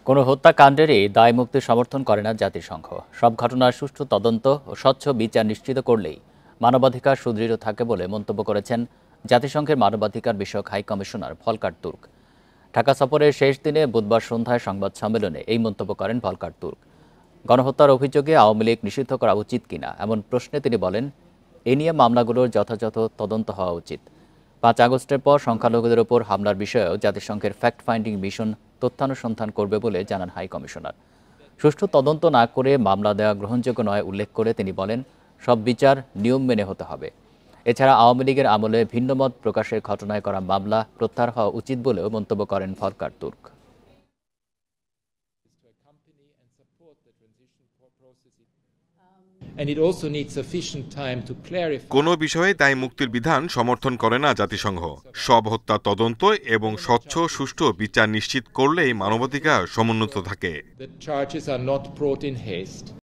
কোনো হত্যাকাণ্ডেরই দায়মুক্তি সমর্থন করে না জাতিসংঘ। সব ঘটনার সুষ্ঠু তদন্ত ও স্বচ্ছ বিচার নিশ্চিত করলেই মানবাধিকার সুদৃঢ় থাকে বলে মন্তব্য করেছেন জাতিসংঘের মানবাধিকার বিষয়ক high commissioner Volker Turk. Dhaka সফরের শেষ দিনে বুধবার সন্ধ্যায় সংবাদ সম্মেলনে এই মন্তব্য করেন ভলকার তুর্ক। গণহত্যার অভিযোগে আওয়ামী লীগ নিষিদ্ধ করা উচিত কিনা এমন প্রশ্নে তিনি বলেন, এ নিয়ে মামলাগুলোর যথাযথ তদন্ত হওয়া উচিত। ৫ আগস্টের পর সংখ্যালঘুদের ওপর হামলার বিষয়েও জাতিসংঘের ফ্যাক্ট ফাইন্ডিং মিশন তথ্যানুসন্ধান করবে বলে জানান হাই কমিশনার। সুষ্ঠু তদন্ত না করে মামলা দেওয়া গ্রহণযোগ্য নয় উল্লেখ করে তিনি বলেন, সব বিচার নিয়ম মেনে হতে হবে। এছাড়া আওয়ামী লীগের আমলে ভিন্নমত প্রকাশের ঘটনায় করা মামলা প্রত্যাহার হওয়া উচিত বলেও মন্তব্য করেন ভলকার তুর্ক। কোনো বিষয়ে দায় মুক্তির বিধান সমর্থন করে না জাতিসংঘ। সব হত্যা তদন্ত এবং স্বচ্ছ সুষ্ঠু বিচার নিশ্চিত করলেই মানবাধিকার সমুন্নত থাকে।